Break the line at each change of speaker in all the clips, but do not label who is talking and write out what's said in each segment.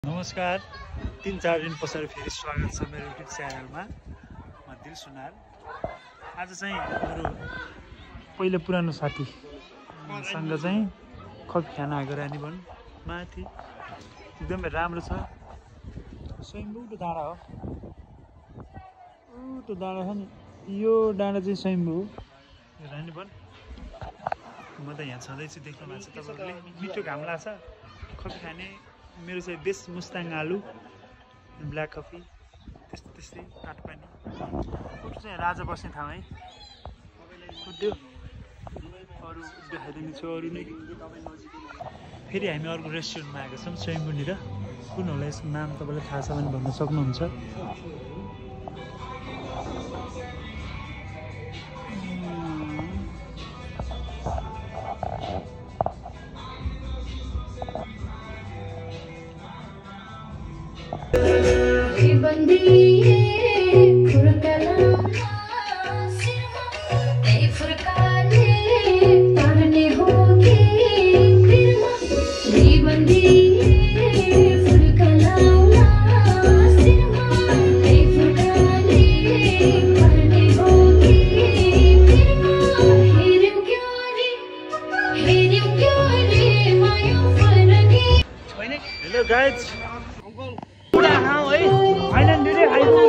नमस्कार 3-4 दिन पछाडि फेरि स्वागत छ मेरो युट्युब च्यानलमा। म दिल सुनार। आज चाहिँ मेरो पहिलो पुरानो साथी सँग चाहिँ कफी खान आएको रानीवन माथि। एकदमै राम्रो छ। स्वयम्भू डाँडा हो। त्यो डाँडा छ नि, यो डाँडा चाहिँ स्वयम्भू हो रानीवन। म त यहाँ छँदैछु, देख्नु भएको छ तपाईहरुले। मिठो घाम लाग्छ। कफी खाने मेरो चाहिँ बेस्ट मुस्ताङ आलु, ब्ल्याक कफी, त्यस्तै काठपानी। उठ्नु चाहिँ राजा बस्ने ठाउँ है। उठ्यो अरू देखाइदिने छु। अरू नै फेरि हामी अर्को रेस्टुरेन्टमा आएको छौँ स्वयम्भूनिर। कुन होला यसको नाम तपाईँलाई थाहा छ भने भन्न सक्नुहुन्छ। Hello guys, udah hao eh, island dulu ayo.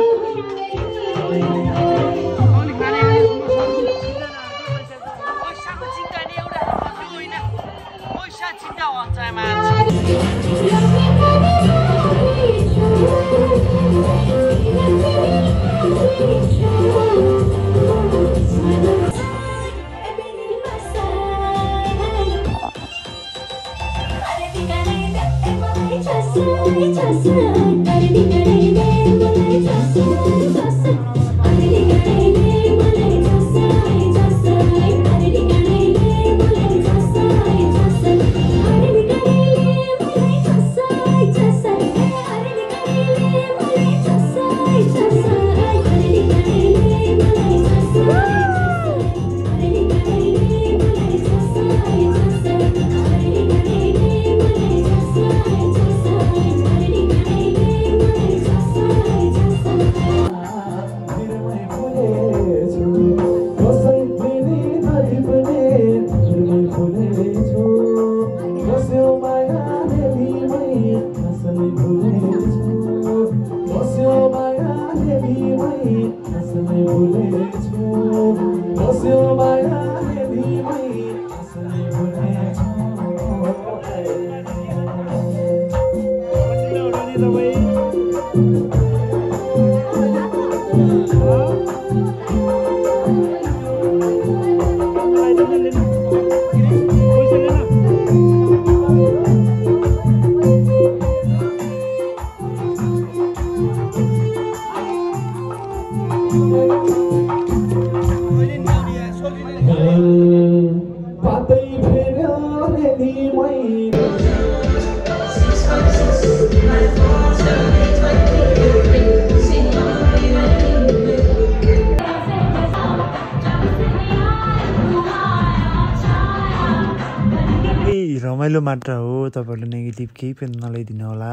रमाइलो मात्र हो, तपाईहरुले नेगेटिभ केही पनि नलाइदिनु होला।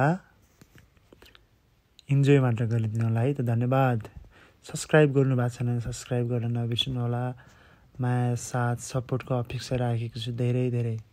इन्जोय मात्र गरिदिनु होला है त। धन्यवाद। सब्स्क्राइब गर्नु भएको छैन भने सब्स्क्राइब गर्न नबिर्सनु होला। माया साथ सपोर्टको अपेक्षा राखेको छु धेरै धेरै।